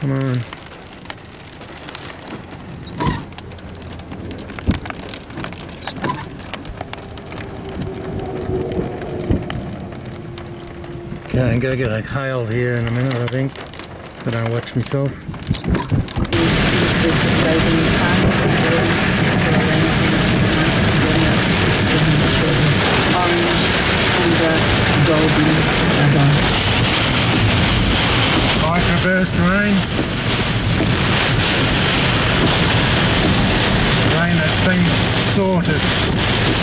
Come on. Okay, I'm gonna get a hail here in a minute, I think, if I don't watch myself. This is surprisingly fun. Orange and golden dragon. Microburst rain. Rain that's been sorted.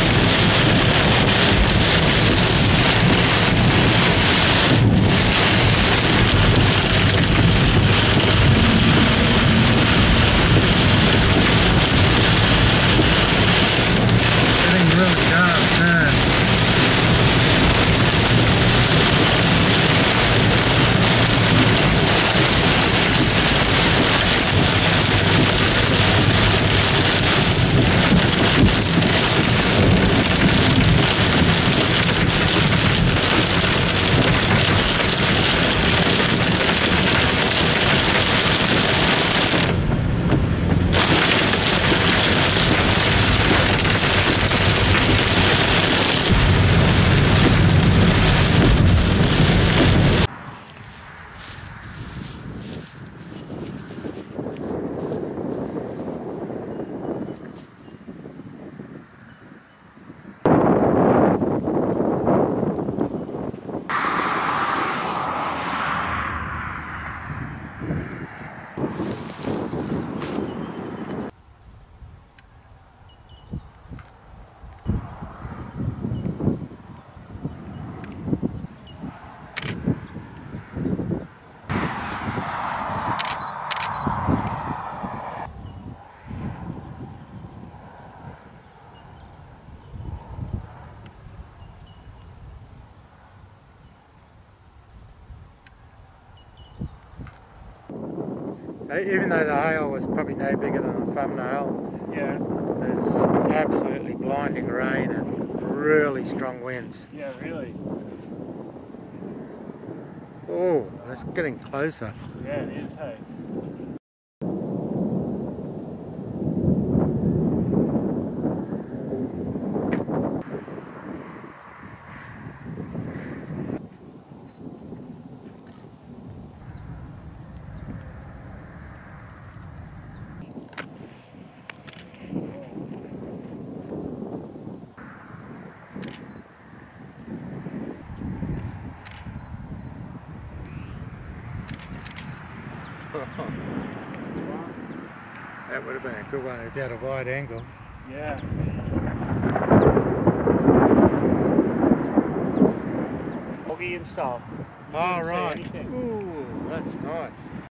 Even though the hail was probably no bigger than a thumbnail, yeah, it's absolutely blinding rain and really strong winds. Yeah, really. Oh, it's getting closer. Yeah, it is, hey. That would have been a good one if you had a wide angle. Yeah. Foggy and stuff. Oh, right. Ooh, that's nice.